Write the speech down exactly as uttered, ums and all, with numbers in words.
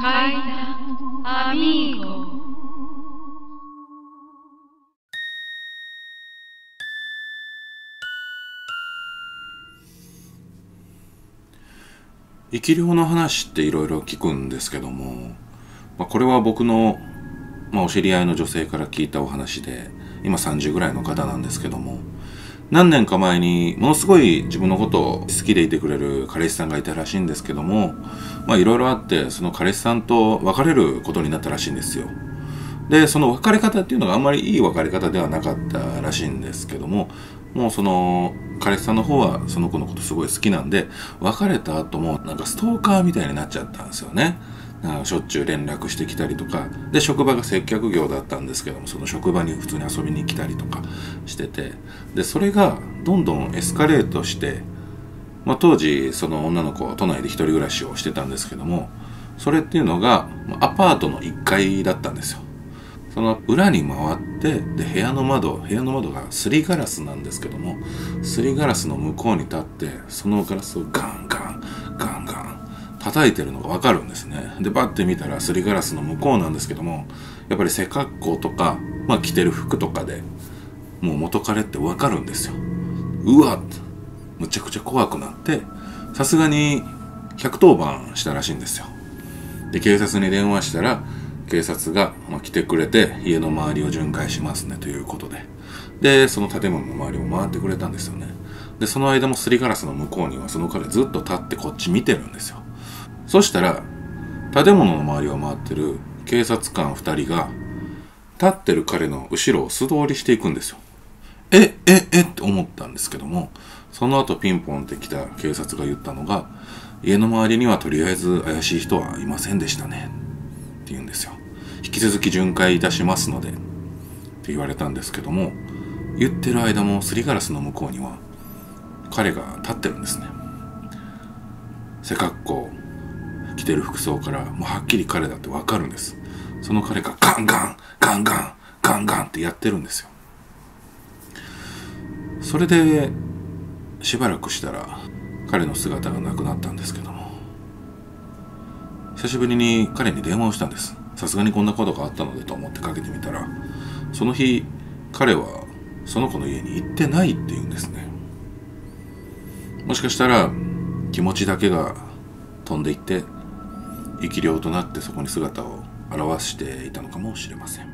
階段アミーゴ。 生き量の話っていろいろ聞くんですけども、まあ、これは僕の、まあ、お知り合いの女性から聞いたお話で、今さんじゅうぐらいの方なんですけども、何年か前にものすごい自分のことを好きでいてくれる彼氏さんがいたらしいんですけども、まあいろいろあってその彼氏さんと別れることになったらしいんですよ。でその別れ方っていうのがあんまりいい別れ方ではなかったらしいんですけども、もうその彼氏さんの方はその子のことすごい好きなんで、別れた後もなんかストーカーみたいになっちゃったんですよね。なんかしょっちゅう連絡してきたりとかで、職場が接客業だったんですけども、その職場に普通に遊びに来たりとかしてて、でそれがどんどんエスカレートして、まあ、当時その女の子は都内で一人暮らしをしてたんですけども、それっていうのがアパートのいっかいだったんですよ。その裏に回って、で部屋の窓部屋の窓がすりガラスなんですけども、すりガラスの向こうに立ってそのガラスをガンガンガンガン叩いてるのがわかるんですね。でバッて見たらすりガラスの向こうなんですけども、やっぱり背格好とか、まあ、着てる服とかでもう元彼ってわかるんですよ。うわっ、むちゃくちゃ怖くなって、さすがにひゃくとおばんしたらしいんですよ。で警察に電話したら、警察が来てくれて家の周りを巡回しますねということで、でその建物の周りを回ってくれたんですよね。でその間もすりガラスの向こうにはその彼ずっと立ってこっち見てるんですよ。そしたら建物の周りを回ってる警察官ふたりが立ってる彼の後ろを素通りしていくんですよ。えええって思ったんですけども、その後ピンポンって来た警察が言ったのが、家の周りにはとりあえず怪しい人はいませんでしたねって言うんですよ。引き続き巡回いたしますのでって言われたんですけども、言ってる間もすりガラスの向こうには彼が立ってるんですね。背格好、着てる服装からもうはっきり彼だってわかるんです。その彼がガンガンガンガンガンガンってやってるんですよ。それでしばらくしたら彼の姿がなくなったんですけども、久しぶりに彼に電話をしたんです。さすがにこんなことがあったのでと思ってかけてみたら、その日彼はその子の家に行ってないって言うんですね。もしかしたら気持ちだけが飛んでいって生き量となってそこに姿を現していたのかもしれません。